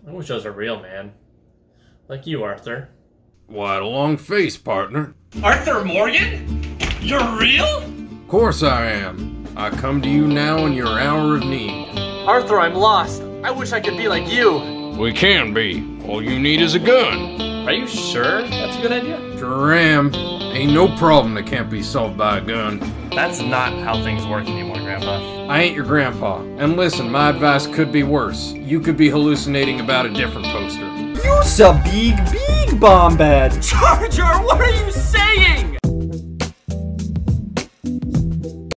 I wish I was a real man. Like you, Arthur. What a long face, partner. Arthur Morgan? You're real? Of course I am. I come to you now in your hour of need. Arthur, I'm lost. I wish I could be like you. We can be. All you need is a gun. Are you sure that's a good idea? Sure am. Ain't no problem that can't be solved by a gun. That's not how things work anymore, Grandpa. I ain't your grandpa. And listen, my advice could be worse. You could be hallucinating about a different poster. You's a big bomb bad. Jar Jar, what are you saying?